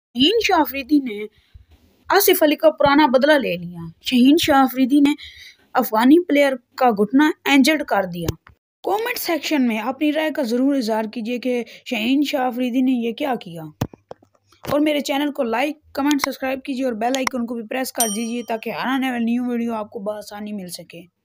शहीन शाह अफरीदी ने आसिफ अली का पुराना बदला ले लिया। शहीन शाह अफरीदी ने अफगानी प्लेयर का घुटना इंजर्ड कर दिया। कमेंट सेक्शन में अपनी राय का ज़रूर इजहार कीजिए कि शहीन शाह अफरीदी ने ये क्या किया। और मेरे चैनल को लाइक, कमेंट, सब्सक्राइब कीजिए और बेल आइकन को भी प्रेस कर दीजिए ताकि आने वाली न्यू वीडियो आपको बआसानी मिल सके।